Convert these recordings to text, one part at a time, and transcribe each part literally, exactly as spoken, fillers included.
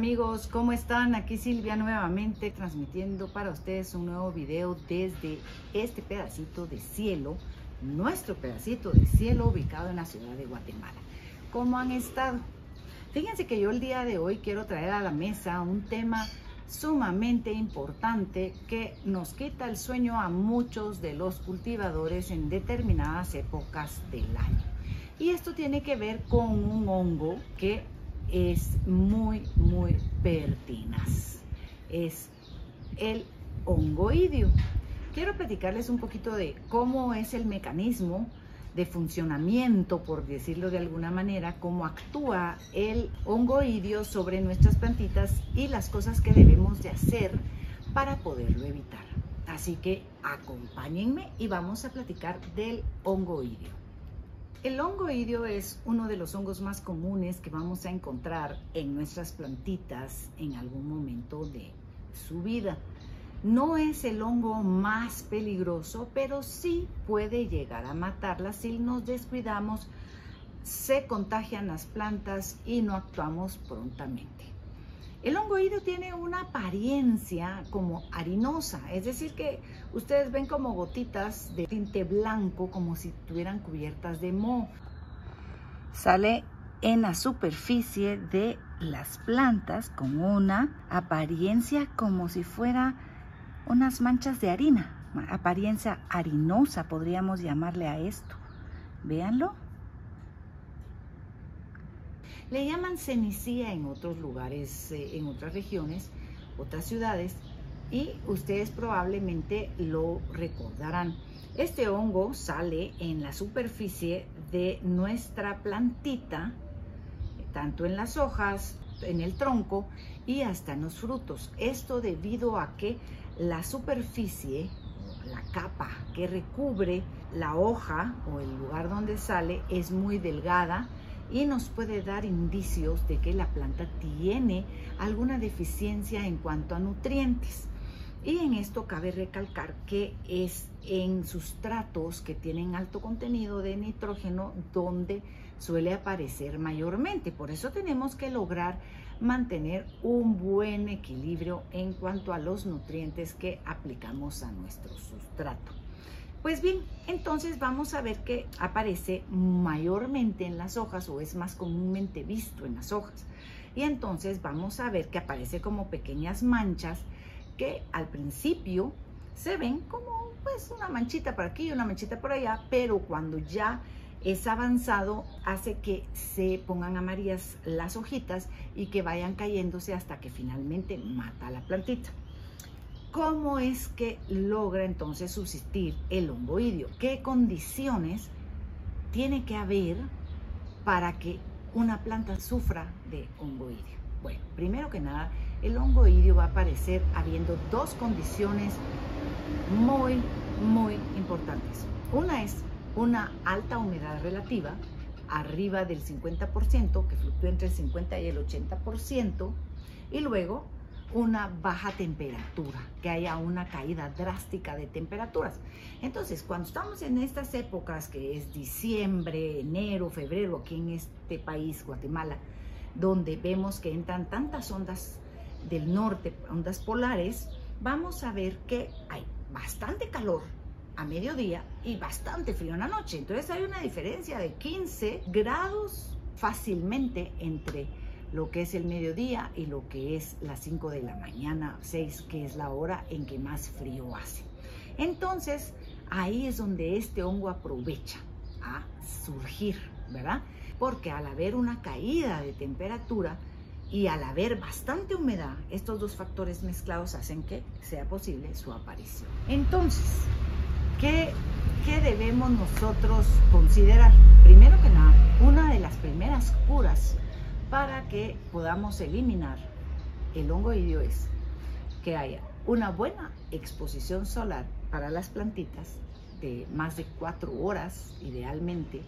amigos, ¿cómo están? Aquí Silvia nuevamente transmitiendo para ustedes un nuevo video desde este pedacito de cielo, nuestro pedacito de cielo ubicado en la ciudad de Guatemala. ¿Cómo han estado? Fíjense que yo el día de hoy quiero traer a la mesa un tema sumamente importante que nos quita el sueño a muchos de los cultivadores en determinadas épocas del año. Y esto tiene que ver con un hongo que es muy, muy pertinaz. Es el hongoidio. Quiero platicarles un poquito de cómo es el mecanismo de funcionamiento, por decirlo de alguna manera, cómo actúa el hongoidio sobre nuestras plantitas y las cosas que debemos de hacer para poderlo evitar. Así que acompáñenme y vamos a platicar del hongoidio. El hongoidio es uno de los hongos más comunes que vamos a encontrar en nuestras plantitas en algún momento de su vida. No es el hongo más peligroso, pero sí puede llegar a matarlas si nos descuidamos, se contagian las plantas y no actuamos prontamente. El hongoidio tiene una apariencia como harinosa, es decir que ustedes ven como gotitas de tinte blanco, como si estuvieran cubiertas de moho. Sale en la superficie de las plantas con una apariencia como si fuera unas manchas de harina, apariencia harinosa podríamos llamarle a esto. Véanlo. Le llaman cenicía en otros lugares, eh, en otras regiones, otras ciudades, y ustedes probablemente lo recordarán. Este hongo sale en la superficie de nuestra plantita, tanto en las hojas, en el tronco y hasta en los frutos. Esto debido a que la superficie, la capa que recubre la hoja o el lugar donde sale es muy delgada y nos puede dar indicios de que la planta tiene alguna deficiencia en cuanto a nutrientes. Y en esto cabe recalcar que es en sustratos que tienen alto contenido de nitrógeno donde suele aparecer mayormente. Por eso tenemos que lograr mantener un buen equilibrio en cuanto a los nutrientes que aplicamos a nuestro sustrato. Pues bien, entonces vamos a ver que aparece mayormente en las hojas o es más comúnmente visto en las hojas. Y entonces vamos a ver que aparece como pequeñas manchas que al principio se ven como pues una manchita por aquí y una manchita por allá, pero cuando ya es avanzado hace que se pongan amarillas las hojitas y que vayan cayéndose hasta que finalmente mata a la plantita. ¿Cómo es que logra entonces subsistir el hongoidio? ¿Qué condiciones tiene que haber para que una planta sufra de hongoidio? Bueno, primero que nada, el hongoidio va a aparecer habiendo dos condiciones muy, muy importantes. Una es una alta humedad relativa, arriba del cincuenta por ciento, que fluctúa entre el cincuenta y el ochenta por ciento, y luego una baja temperatura, que haya una caída drástica de temperaturas. Entonces, cuando estamos en estas épocas, que es diciembre, enero, febrero, aquí en este país, Guatemala, donde vemos que entran tantas ondas del norte, ondas polares, vamos a ver que hay bastante calor a mediodía y bastante frío en la noche. Entonces hay una diferencia de quince grados fácilmente entre lo que es el mediodía y lo que es las cinco de la mañana, seis, que es la hora en que más frío hace. Entonces ahí es donde este hongo aprovecha a surgir, ¿verdad? Porque al haber una caída de temperatura y al haber bastante humedad, estos dos factores mezclados hacen que sea posible su aparición. Entonces, ¿qué, qué debemos nosotros considerar? Primero que nada, una de las primeras curas para que podamos eliminar el hongoidio es que haya una buena exposición solar para las plantitas de más de cuatro horas idealmente,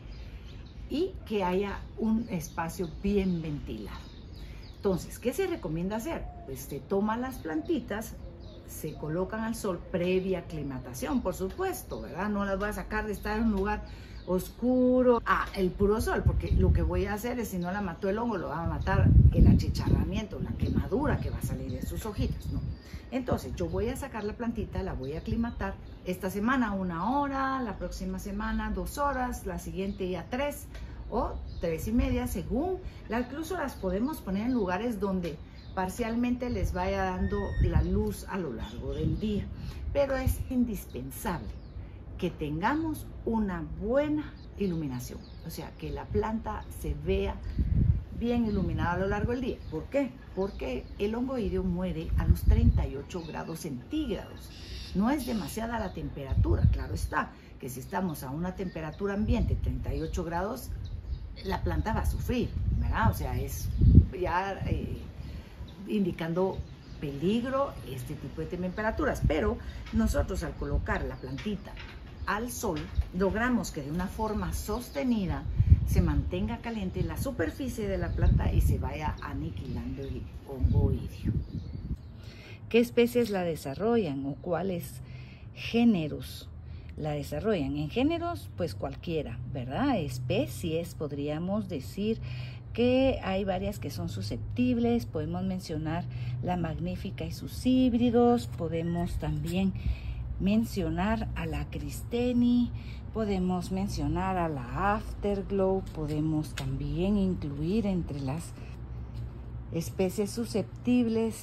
y que haya un espacio bien ventilado. Entonces, ¿qué se recomienda hacer? Pues se toma las plantitas, se colocan al sol previa aclimatación, por supuesto, ¿verdad? No las voy a sacar de estar en un lugar oscuro, ah, el puro sol, porque lo que voy a hacer es, si no la mató el hongo, lo va a matar el achicharramiento, la quemadura que va a salir de sus hojitas, ¿no? Entonces, yo voy a sacar la plantita, la voy a aclimatar esta semana una hora, la próxima semana dos horas, la siguiente ya tres o tres y media, según. La, incluso las podemos poner en lugares donde parcialmente les vaya dando la luz a lo largo del día, pero es indispensable que tengamos una buena iluminación, o sea, que la planta se vea bien iluminada a lo largo del día. ¿Por qué? Porque el hongo irio muere a los treinta y ocho grados centígrados. No es demasiada la temperatura, claro está, que si estamos a una temperatura ambiente, treinta y ocho grados, la planta va a sufrir, ¿verdad? O sea, es ya eh, indicando peligro este tipo de temperaturas, pero nosotros al colocar la plantita al sol, logramos que de una forma sostenida se mantenga caliente la superficie de la planta y se vaya aniquilando el hongo irio. ¿Qué especies la desarrollan o cuáles géneros la desarrollan? En géneros, pues cualquiera, ¿verdad? Especies, podríamos decir que hay varias que son susceptibles. Podemos mencionar la magnífica y sus híbridos, podemos también mencionar a la Cristeni, podemos mencionar a la Afterglow, podemos también incluir entre las especies susceptibles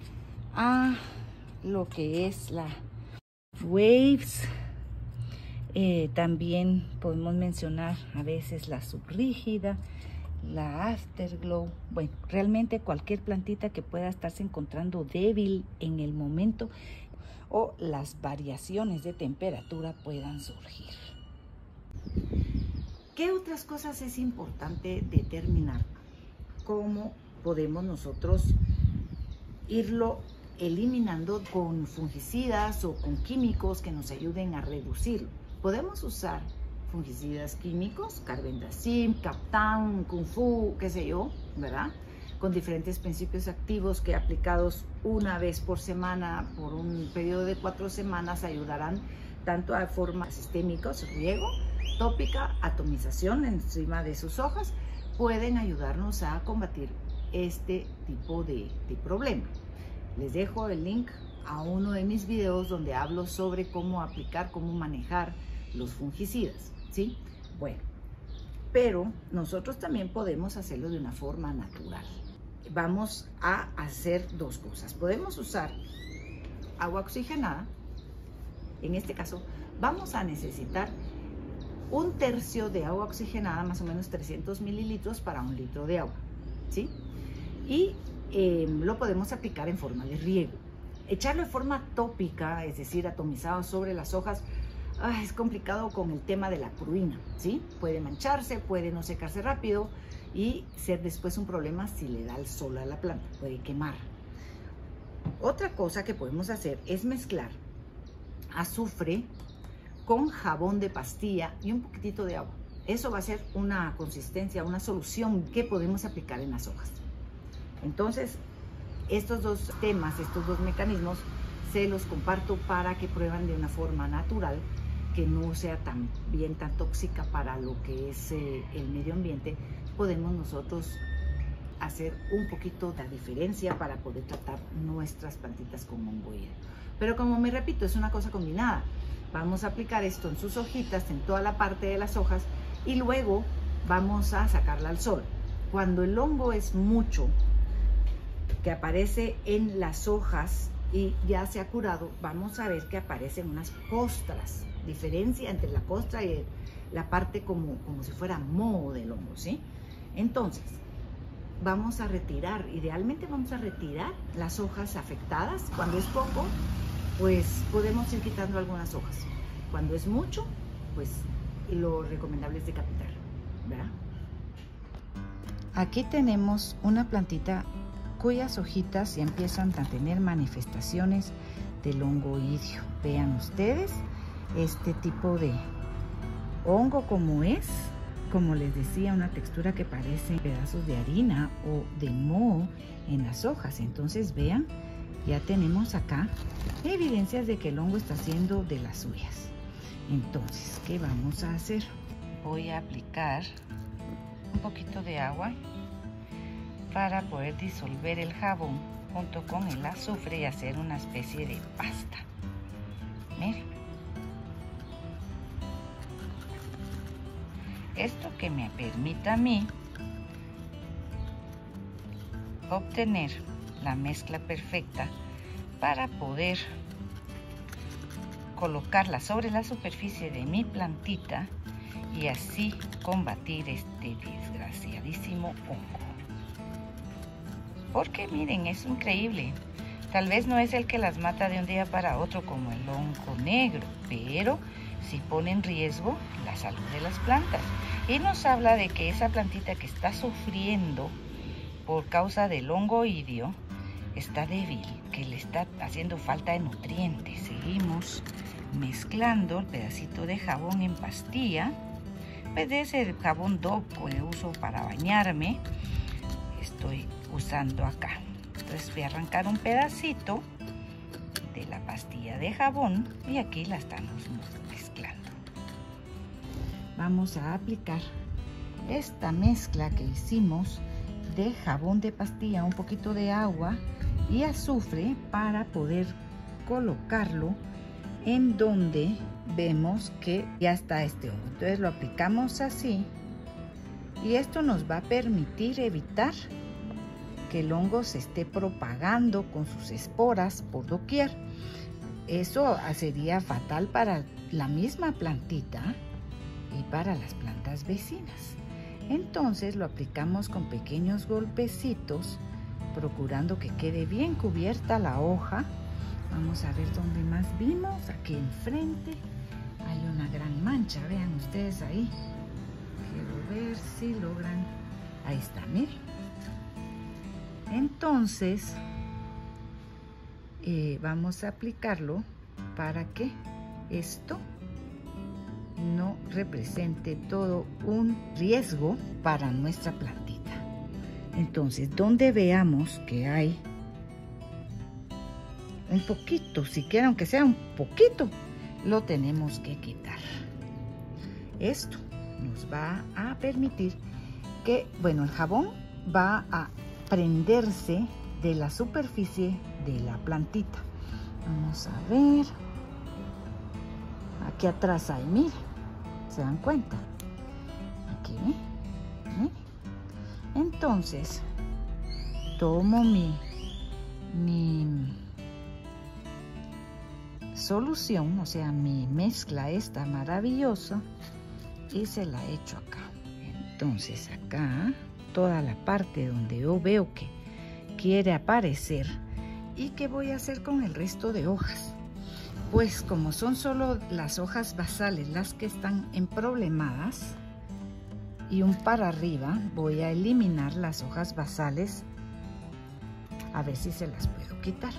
a lo que es la Waves. Eh, también podemos mencionar a veces la subrígida, la Afterglow. Bueno, realmente cualquier plantita que pueda estarse encontrando débil en el momento o las variaciones de temperatura puedan surgir. ¿Qué otras cosas es importante determinar? ¿Cómo podemos nosotros irlo eliminando con fungicidas o con químicos que nos ayuden a reducirlo? Podemos usar fungicidas químicos, carbendazim, Captan, Kung Fu, qué sé yo, ¿verdad? Con diferentes principios activos que aplicados una vez por semana por un periodo de cuatro semanas ayudarán tanto a forma sistémicos, riego, tópica, atomización encima de sus hojas, pueden ayudarnos a combatir este tipo de, de problema. Les dejo el link a uno de mis videos donde hablo sobre cómo aplicar, cómo manejar los fungicidas, ¿sí? Bueno, pero nosotros también podemos hacerlo de una forma natural. Vamos a hacer dos cosas. Podemos usar agua oxigenada. En este caso, vamos a necesitar un tercio de agua oxigenada, más o menos trescientos mililitros para un litro de agua, ¿sí? Y eh, lo podemos aplicar en forma de riego. Echarlo de forma tópica, es decir, atomizado sobre las hojas, ah, es complicado con el tema de la pruina, ¿sí? Puede mancharse, puede no secarse rápido y ser después un problema si le da el sol a la planta, puede quemar. Otra cosa que podemos hacer es mezclar azufre con jabón de pastilla y un poquitito de agua. Eso va a ser una consistencia, una solución que podemos aplicar en las hojas. Entonces, estos dos temas, estos dos mecanismos, se los comparto para que prueban de una forma natural, que no sea tan bien tan tóxica para lo que es eh, el medio ambiente. Podemos nosotros hacer un poquito de diferencia para poder tratar nuestras plantitas con hongo irio. Pero como me repito, es una cosa combinada. Vamos a aplicar esto en sus hojitas, en toda la parte de las hojas, y luego vamos a sacarla al sol. Cuando el hongo es mucho, que aparece en las hojas y ya se ha curado, vamos a ver que aparecen unas costras. Diferencia entre la costra y la parte como, como si fuera moho del hongo, ¿sí? Entonces, vamos a retirar, idealmente vamos a retirar las hojas afectadas. Cuando es poco, pues podemos ir quitando algunas hojas. Cuando es mucho, pues lo recomendable es decapitar, ¿verdad? Aquí tenemos una plantita cuyas hojitas ya empiezan a tener manifestaciones del hongo irio. Vean ustedes este tipo de hongo como es, como les decía, una textura que parece pedazos de harina o de moho en las hojas. Entonces vean ya tenemos acá evidencias de que el hongo está haciendo de las suyas. Entonces, ¿qué vamos a hacer? Voy a aplicar un poquito de agua para poder disolver el jabón junto con el azufre y hacer una especie de pasta. Miren. Esto que me permita a mí obtener la mezcla perfecta para poder colocarla sobre la superficie de mi plantita y así combatir este desgraciadísimo hongo. Porque miren, es increíble. Tal vez no es el que las mata de un día para otro como el hongo negro, pero sí pone en riesgo la salud de las plantas. Y nos habla de que esa plantita que está sufriendo por causa del hongo oidio está débil, que le está haciendo falta de nutrientes. Seguimos mezclando el pedacito de jabón en pastilla. Pues de ese jabón Dove que uso para bañarme, estoy usando acá. Entonces voy a arrancar un pedacito de la pastilla de jabón y aquí la estamos mezclando. Vamos a aplicar esta mezcla que hicimos de jabón de pastilla, un poquito de agua y azufre para poder colocarlo en donde vemos que ya está este hongo. Entonces lo aplicamos así y esto nos va a permitir evitar que el hongo se esté propagando con sus esporas por doquier. Eso sería fatal para la misma plantita y para las plantas vecinas. Entonces lo aplicamos con pequeños golpecitos, procurando que quede bien cubierta la hoja. Vamos a ver dónde más vimos. Aquí enfrente hay una gran mancha, vean ustedes ahí. Quiero ver si logran. Ahí está, miren. Entonces eh, vamos a aplicarlo para que esto no represente todo un riesgo para nuestra plantita. Entonces, donde veamos que hay un poquito, siquiera aunque sea un poquito, lo tenemos que quitar. Esto nos va a permitir que, bueno, el jabón va a prenderse de la superficie de la plantita. Vamos a ver. Aquí atrás hay, miren, ¿se dan cuenta? Aquí, ¿eh? Entonces, tomo mi, mi solución, o sea, mi mezcla esta maravillosa y se la echo acá. Entonces, acá, toda la parte donde yo veo que quiere aparecer. ¿Y qué voy a hacer con el resto de hojas? Pues como son solo las hojas basales las que están emproblemadas y un para arriba, voy a eliminar las hojas basales a ver si se las puedo quitar.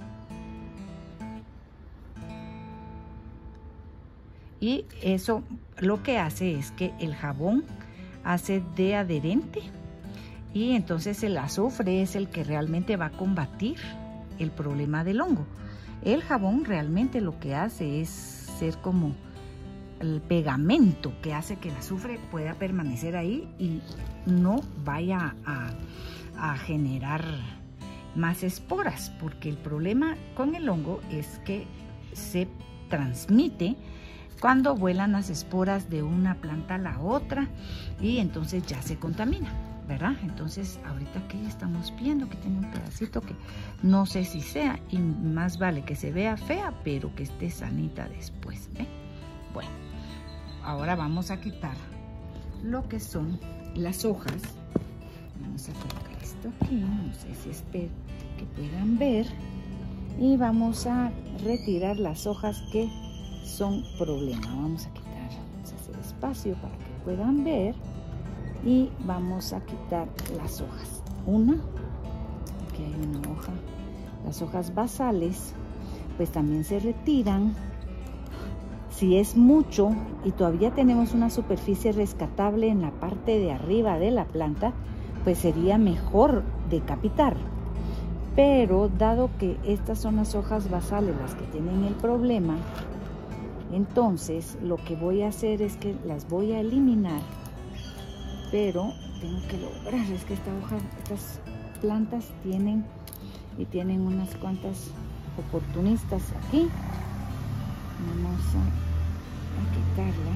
Y eso lo que hace es que el jabón hace de adherente y entonces el azufre es el que realmente va a combatir el problema del hongo. El jabón realmente lo que hace es ser como el pegamento que hace que el azufre pueda permanecer ahí y no vaya a, a generar más esporas, porque el problema con el hongo es que se transmite cuando vuelan las esporas de una planta a la otra y entonces ya se contamina, ¿verdad? Entonces ahorita aquí estamos viendo que tiene un pedacito que no sé si sea, y más vale que se vea fea pero que esté sanita después, ¿eh? Bueno, ahora vamos a quitar lo que son las hojas. Vamos a colocar esto aquí, no sé si espero que puedan ver, y vamos a retirar las hojas que son problema. Vamos a quitar, vamos a hacer espacio para que puedan ver y vamos a quitar las hojas. Una, aquí hay una hoja, las hojas basales pues también se retiran. Si es mucho y todavía tenemos una superficie rescatable en la parte de arriba de la planta, pues sería mejor decapitar. Pero dado que estas son las hojas basales las que tienen el problema, entonces lo que voy a hacer es que las voy a eliminar, pero tengo que lograr, es que esta hoja, estas plantas tienen y tienen unas cuantas oportunistas aquí. Vamos a, a quitarla.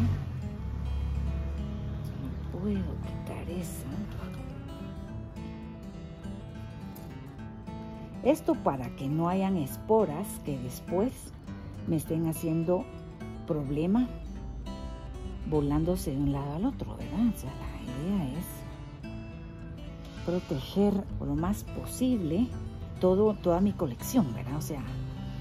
No puedo quitar esa. Esto para que no hayan esporas que después me estén haciendo problema volándose de un lado al otro, ¿verdad? O sea, la idea es proteger lo más posible todo, toda mi colección, ¿verdad? O sea,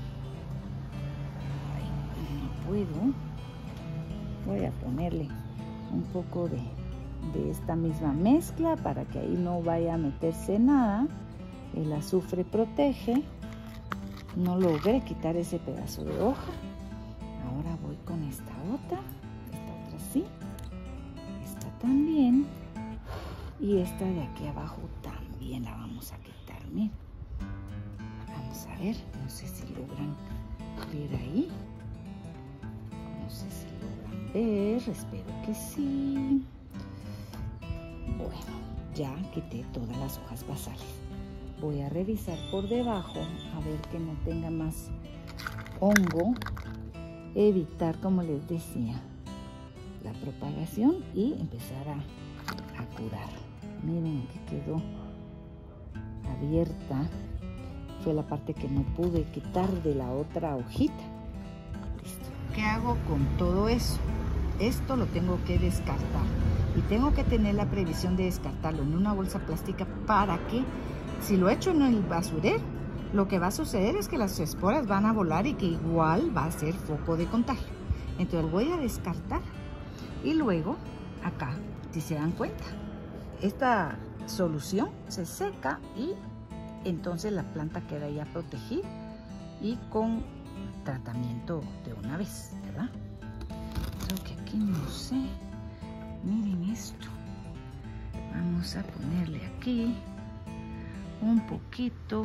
ay, no puedo. Voy a ponerle un poco de, de esta misma mezcla para que ahí no vaya a meterse nada. El azufre protege. No logré quitar ese pedazo de hoja. Ahora voy con esta otra. Esta otra sí. Esta también. Y esta de aquí abajo también la vamos a quitar. Miren. Vamos a ver. No sé si logran ver ahí. No sé si logran ver. Espero que sí. Bueno, ya quité todas las hojas basales. Voy a revisar por debajo a ver que no tenga más hongo. Evitar, como les decía, la propagación y empezar a, a curar. Miren que quedó abierta. Fue la parte que no pude quitar de la otra hojita. Listo. ¿Qué hago con todo eso? Esto lo tengo que descartar. Y tengo que tener la previsión de descartarlo en una bolsa plástica para que, si lo echo en el basurero, lo que va a suceder es que las esporas van a volar y que igual va a ser foco de contagio. Entonces voy a descartar y luego acá, si se dan cuenta, esta solución se seca y entonces la planta queda ya protegida y con tratamiento de una vez, ¿verdad? Creo que aquí no sé. Miren esto. Vamos a ponerle aquí un poquito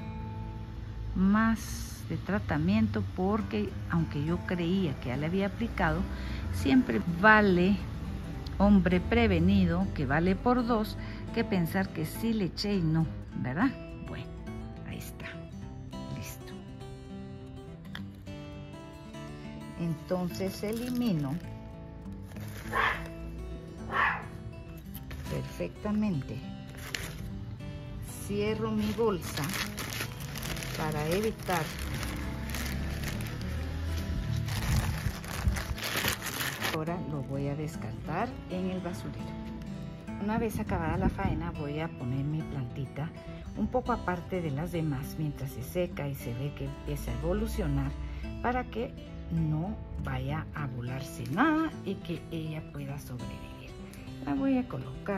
más de tratamiento porque aunque yo creía que ya le había aplicado, siempre vale, hombre prevenido, que vale por dos, que pensar que sí le eché y no, ¿verdad? Bueno, ahí está, listo. Entonces elimino perfectamente. Cierro mi bolsa para evitar ahora lo voy a descartar en el basurero. Una vez acabada la faena voy a poner mi plantita un poco aparte de las demás mientras se seca y se ve que empieza a evolucionar para que no vaya a volarse nada y que ella pueda sobrevivir. La voy a colocar.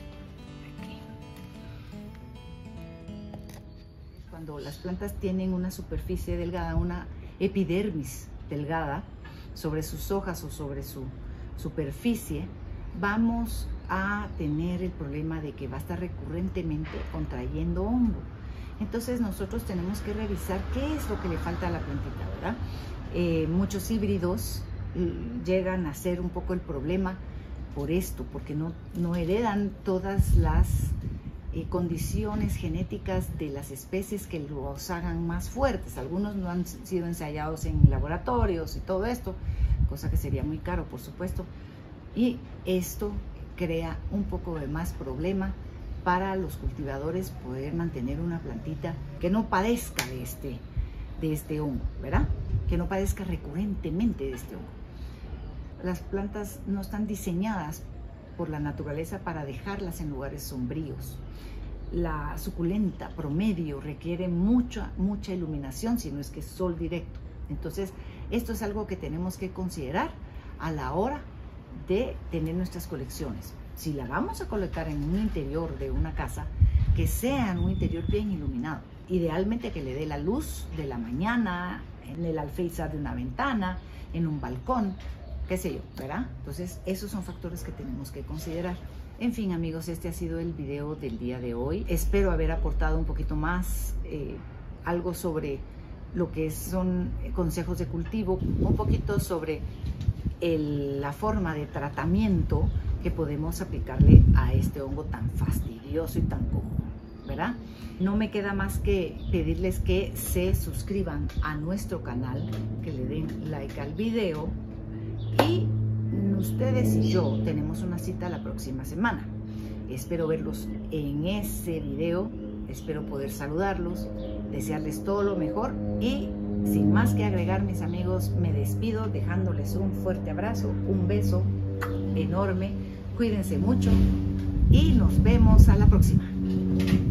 Cuando las plantas tienen una superficie delgada, una epidermis delgada sobre sus hojas o sobre su superficie, vamos a tener el problema de que va a estar recurrentemente contrayendo hongo. Entonces nosotros tenemos que revisar qué es lo que le falta a la plantita, ¿verdad? Eh, muchos híbridos llegan a ser un poco el problema por esto, porque no, no heredan todas las Eh, condiciones genéticas de las especies que los hagan más fuertes. Algunos no han sido ensayados en laboratorios y todo esto, cosa que sería muy caro, por supuesto. Y esto crea un poco de más problema para los cultivadores poder mantener una plantita que no padezca de este, de este hongo, ¿verdad? Que no padezca recurrentemente de este hongo. Las plantas no están diseñadas por la naturaleza para dejarlas en lugares sombríos. La suculenta promedio requiere mucha, mucha iluminación, si no es que es sol directo. Entonces, esto es algo que tenemos que considerar a la hora de tener nuestras colecciones. Si la vamos a colocar en un interior de una casa, que sea en un interior bien iluminado. Idealmente que le dé la luz de la mañana, en el alféizar de una ventana, en un balcón, qué sé yo, ¿verdad? Entonces, esos son factores que tenemos que considerar. En fin, amigos, este ha sido el video del día de hoy. Espero haber aportado un poquito más, eh, algo sobre lo que son consejos de cultivo, un poquito sobre el, la forma de tratamiento que podemos aplicarle a este hongo tan fastidioso y tan común, ¿verdad? No me queda más que pedirles que se suscriban a nuestro canal, que le den like al video, y ustedes y yo tenemos una cita la próxima semana. Espero verlos en ese video, espero poder saludarlos, desearles todo lo mejor y sin más que agregar, mis amigos, me despido dejándoles un fuerte abrazo, un beso enorme, cuídense mucho y nos vemos a la próxima.